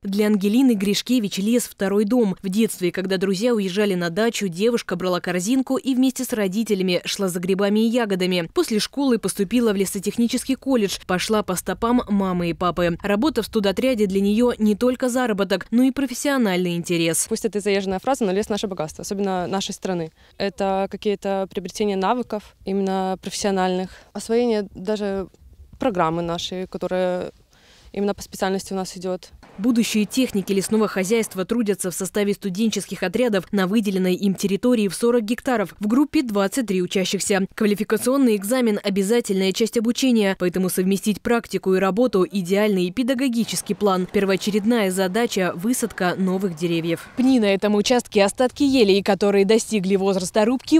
Для Ангелины Гришкевич лес – второй дом. В детстве, когда друзья уезжали на дачу, девушка брала корзинку и вместе с родителями шла за грибами и ягодами. После школы поступила в лесотехнический колледж, пошла по стопам мамы и папы. Работа в студотряде для нее не только заработок, но и профессиональный интерес. Пусть это заезженная фраза, но лес – наше богатство, особенно нашей страны. Это какие-то приобретения навыков, именно профессиональных, освоение даже программы нашей, которая именно по специальности у нас идет. Будущие техники лесного хозяйства трудятся в составе студенческих отрядов на выделенной им территории в 40 гектаров. В группе 23 учащихся. Квалификационный экзамен – обязательная часть обучения, поэтому совместить практику и работу – идеальный педагогический план. Первоочередная задача – высадка новых деревьев. Пни на этом участке остатки елей, которые достигли возраста рубки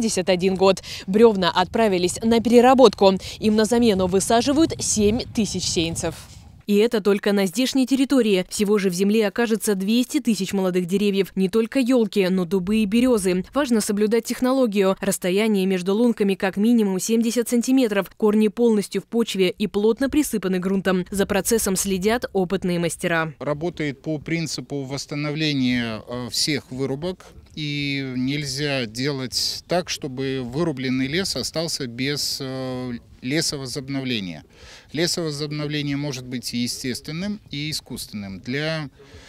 81 год. Бревна отправились на переработку. Им на замену высаживают 7 тысяч сеянцев. И это только на здешней территории. Всего же в земле окажется 200 тысяч молодых деревьев. Не только елки, но дубы и березы. Важно соблюдать технологию. Расстояние между лунками как минимум 70 сантиметров. Корни полностью в почве и плотно присыпаны грунтом. За процессом следят опытные мастера. Работает по принципу восстановления всех вырубок. И нельзя делать так, чтобы вырубленный лес остался без лесовозобновления. Лесовозобновление может быть и естественным, и искусственным. Для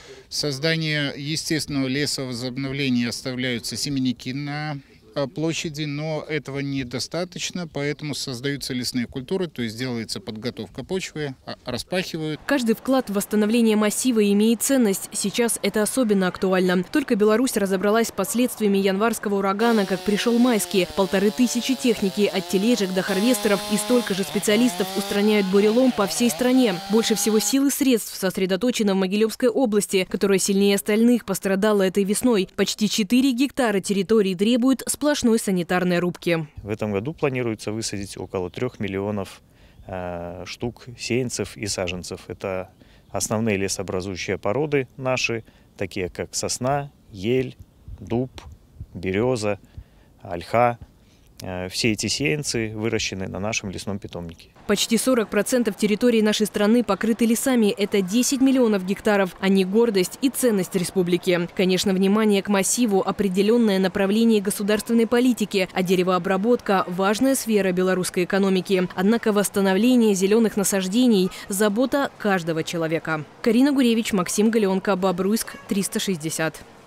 создания естественного лесовозобновления оставляются семенники на площади, но этого недостаточно, поэтому создаются лесные культуры, то есть делается подготовка почвы, распахивают. Каждый вклад в восстановление массива имеет ценность. Сейчас это особенно актуально. Только Беларусь разобралась с последствиями январского урагана, как пришел майский. 1500 техники от тележек до харвестеров и столько же специалистов устраняют бурелом по всей стране. Больше всего сил и средств сосредоточено в Могилевской области, которая сильнее остальных пострадала этой весной. Почти 4 гектара территории требуют сплошной санитарной рубки. В этом году планируется высадить около 3 миллионов штук сеянцев и саженцев. Это основные лесообразующие породы наши, такие как сосна, ель, дуб, береза, ольха. Все эти сеянцы выращены на нашем лесном питомнике. Почти 40% территории нашей страны покрыты лесами. Это 10 миллионов гектаров. Они гордость и ценность республики. Конечно, внимание к массиву – определенное направление государственной политики, а деревообработка – важная сфера белорусской экономики. Однако восстановление зеленых насаждений – забота каждого человека. Карина Гуревич, Максим Галенко, Бобруйск, 360.